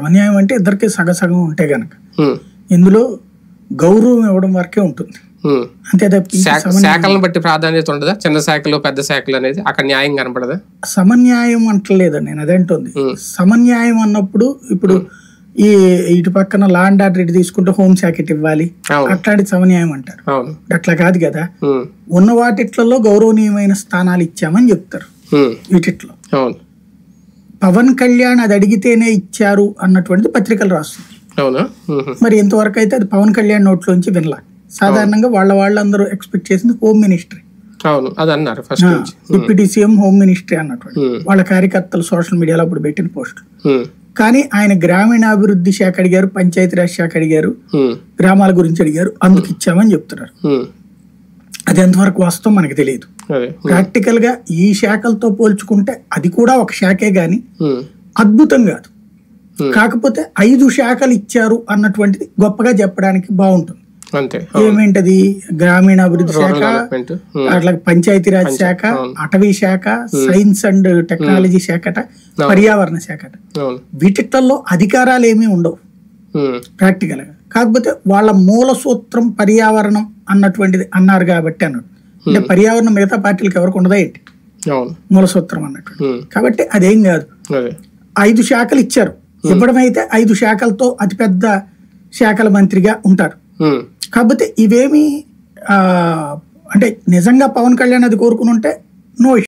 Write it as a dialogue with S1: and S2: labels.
S1: సమన్యాయం అంటే ఇద్దరికి సగసగం ఉంటే గనక ఇందులో గౌరవం ఇవ్వడం వరకే ఉంటుంది. అంతే
S2: శాఖలను బట్టి ప్రాధాన్యత ఉండదా? చిన్న శాఖలు పెద్ద శాఖలు అనేది అక్కడ న్యాయం కనపడదా?
S1: సమన్యాయం అంటలేదండి నేను, అదేంటుంది సమన్యాయం అన్నప్పుడు ఇప్పుడు ఈ ఇటు పక్కన లా అండ్ ఆర్డర్ ఇటు తీసుకుంటే హోం శాఖ ఇటు ఇవ్వాలి, అట్లాంటి సమన్యాయం అంటారు. అట్లా కాదు కదా, ఉన్న వాటిట్లలో గౌరవనీయమైన స్థానాలు ఇచ్చామని చెప్తారు. వీటిట్లో పవన్ కళ్యాణ్ అది అడిగితేనే ఇచ్చారు అన్నటువంటిది పత్రికలు రాస్తుంది. మరి ఎంతవరకు అయితే అది పవన్ కళ్యాణ్ నోట్లోంచి వినలా. సాధారణంగా వాళ్ళందరూ ఎక్స్పెక్ట్ చేసింది home ministry, deputy CM home ministry అన్నటువంటి వాళ్ళ కార్యకర్తలు సోషల్ మీడియాలో అప్పుడు పెట్టిన పోస్టులు. కానీ ఆయన గ్రామీణాభివృద్ధి శాఖ అడిగారు, పంచాయతీరాజ్ శాఖ అడిగారు, గ్రామాల గురించి అడిగారు, అందుకు ఇచ్చామని చెప్తున్నారు. అది ఎంతవరకు వాస్తవం మనకు తెలియదు. ప్రాక్టికల్ గా ఈ శాఖలతో పోల్చుకుంటే అది కూడా ఒక శాఖే గాని అద్భుతం కాదు. కాకపోతే 5 శాఖలు ఇచ్చారు అన్నటువంటిది గొప్పగా చెప్పడానికి బాగుంటుంది. ఏమేంటది, గ్రామీణాభివృద్ధి శాఖ, అట్లా పంచాయతీరాజ్ శాఖ, అటవీ శాఖ, సైన్స్ అండ్ టెక్నాలజీ శాఖట, పర్యావరణ శాఖట. వీటిల్లో అధికారాలు ఏమీ ఉండవు ప్రాక్టికల్ గా. కాకపోతే వాళ్ళ మూల సూత్రం పర్యావరణం అన్నటువంటిది అన్నారు కాబట్టి అన్నాడు. అంటే పర్యావరణం మిగతా పార్టీలకు ఎవరికి ఉండదా ఏంటి మూల సూత్రం అన్నట్టు. కాబట్టి అదేం కాదు, 5 శాఖలు ఇచ్చారు. ఇవ్వడం అయితే 5 శాఖలతో అతిపెద్ద శాఖల మంత్రిగా ఉంటారు. కాకపోతే ఇవేమి అంటే నిజంగా పవన్ కళ్యాణ్ అది కోరుకుని ఉంటే నో